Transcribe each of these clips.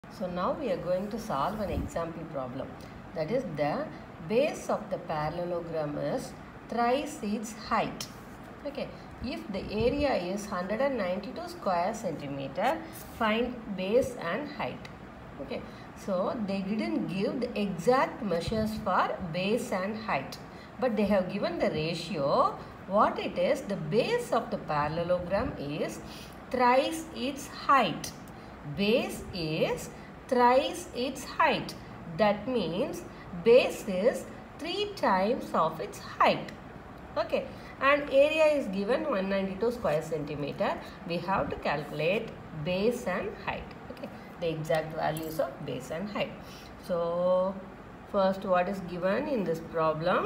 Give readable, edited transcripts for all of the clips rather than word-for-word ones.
So now we are going to solve an example problem. That is, the base of the parallelogram is thrice its height. Okay. If the area is 192 square centimeter, find base and height. Okay. So they didn't give the exact measures for base and height, but they have given the ratio. What it is, the base of the parallelogram is thrice its height. Base is thrice its height. That means base is 3 times of its height. Okay, and area is given 192 square centimeter. We have to calculate base and height. Okay, the exact values of base and height. So first, what is given in this problem?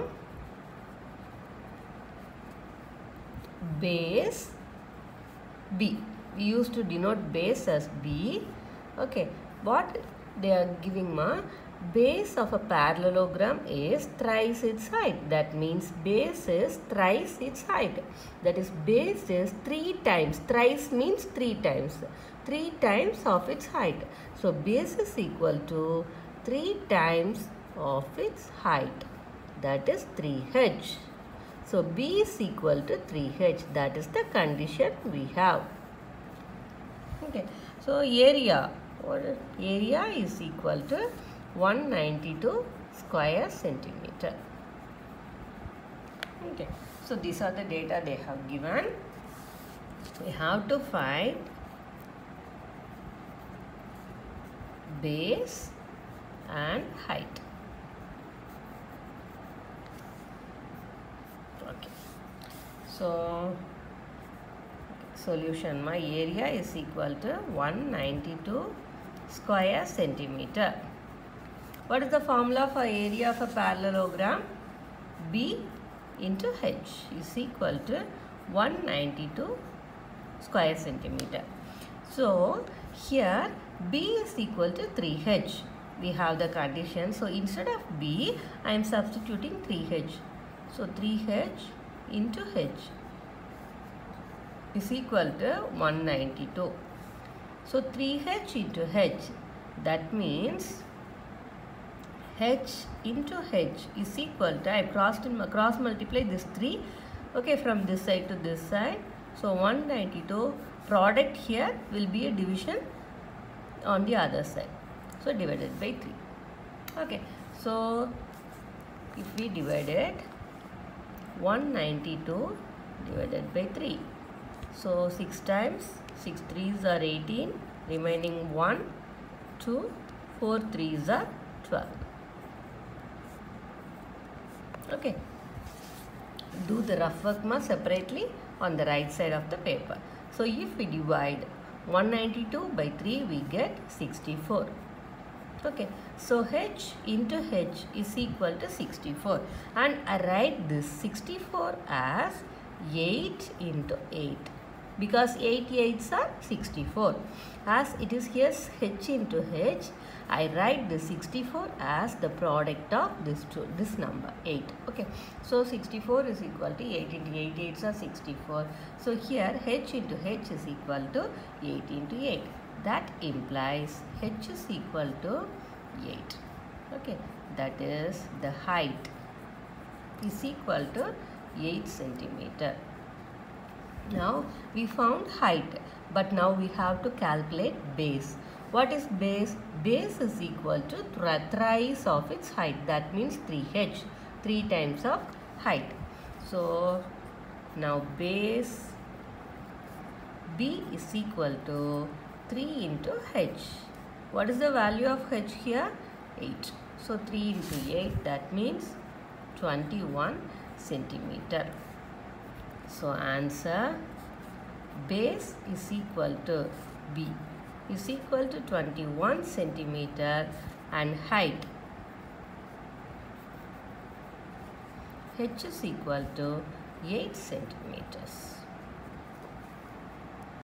Base B. We used to denote base as B. Okay, what they are giving base of a parallelogram is thrice its height. That means base is thrice its height. That is, base is 3 times. Thrice means 3 times. 3 times of its height. So base is equal to 3 times of its height. That is 3h. So B is equal to 3h. That is the condition we have. Okay. So area is equal to 192 square centimeter. Okay. So these are the data they have given. We have to find base and height. Okay. So solution, my area is equal to 192 square centimeter. What is the formula for area of a parallelogram? B into H is equal to 192 square centimeter. So here B is equal to 3H. We have the condition. So instead of B, I am substituting 3H. So 3H into H is equal to 192. So 3H into H, that means H into H is equal to, I cross multiply this 3, okay, from this side to this side. So 192, product here will be a division on the other side. So divided by 3. Okay, so if we divide it, 192 divided by 3. So 6 times, 6 3s are 18, remaining 1, 2, 4 3s are 12. Okay. Do the rough work separately on the right side of the paper. So if we divide 192 by 3, we get 64. Okay. So H into H is equal to 64. And I write this 64 as 8 into 8. Because 8 8s are 64. As it is here H into H, I write the 64 as the product of this number 8. Okay. So 64 is equal to 8 into 8. 8s are 64. So here H into H is equal to 8 into 8. That implies H is equal to 8. Okay. That is, the height is equal to 8 centimeter. Now we found height, but now we have to calculate base. What is base? Base is equal to thrice of its height. That means 3h, 3 times of height. So now base B is equal to 3 into h. What is the value of h here? 8. So 3 into 8, that means 21 centimeter. So answer, base is equal to B is equal to 21 centimeter and height H is equal to 8 centimeters.